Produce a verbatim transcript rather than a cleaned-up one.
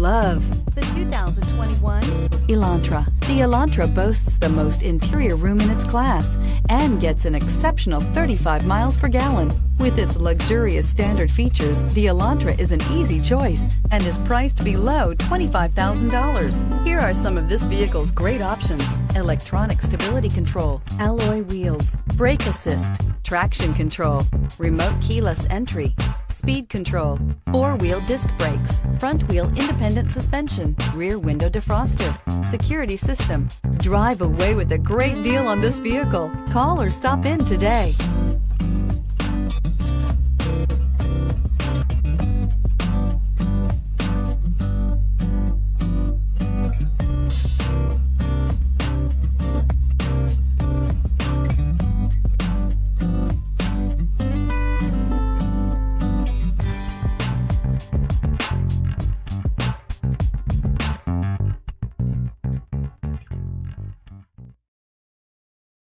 love the two thousand twenty-one Elantra. The Elantra boasts the most interior room in its class and gets an exceptional thirty-five miles per gallon. With its luxurious standard features, the Elantra is an easy choice and is priced below twenty-five thousand dollars. Here are some of this vehicle's great options: electronic stability control, alloy wheels, brake assist, traction control, remote keyless entry, speed control, four-wheel disc brakes, front-wheel independent suspension, rear window defroster, security system. Drive away with a great deal on this vehicle. Call or stop in today.